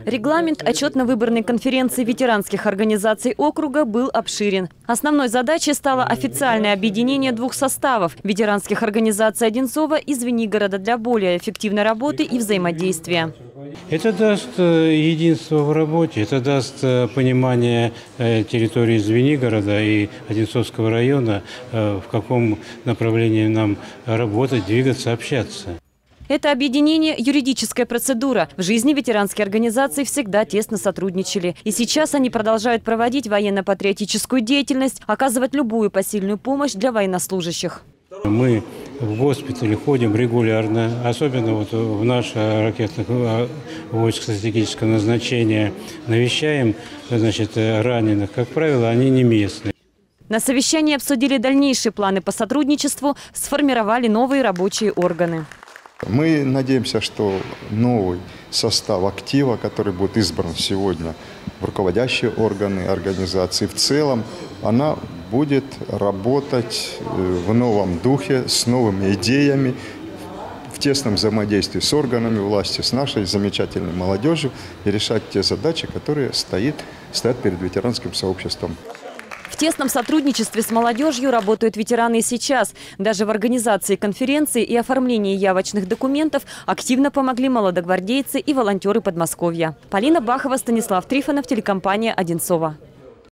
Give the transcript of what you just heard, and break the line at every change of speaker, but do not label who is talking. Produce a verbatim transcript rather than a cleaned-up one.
Регламент отчетно-выборной конференции ветеранских организаций округа был обширен. Основной задачей стало официальное объединение двух составов – ветеранских организаций Одинцова и Звенигорода для более эффективной работы и взаимодействия.
Это даст единство в работе, это даст понимание территории Звенигорода и Одинцовского района, в каком направлении нам работать, двигаться, общаться.
Это объединение – юридическая процедура. В жизни ветеранские организации всегда тесно сотрудничали. И сейчас они продолжают проводить военно-патриотическую деятельность, оказывать любую посильную помощь для военнослужащих.
Мы в госпитале ходим регулярно, особенно вот в наших ракетных войск стратегического назначения. Навещаем, значит, раненых. Как правило, они не местные.
На совещании обсудили дальнейшие планы по сотрудничеству, сформировали новые рабочие органы.
Мы надеемся, что новый состав актива, который будет избран сегодня в руководящие органы организации, в целом она будет работать в новом духе, с новыми идеями, в тесном взаимодействии с органами власти, с нашей замечательной молодежью и решать те задачи, которые стоит, стоят перед ветеранским сообществом.
В тесном сотрудничестве с молодежью работают ветераны и сейчас. Даже в организации конференции и оформлении явочных документов активно помогли молодогвардейцы и волонтеры Подмосковья. Полина Бахова, Станислав Трифонов, телекомпания «Одинцова».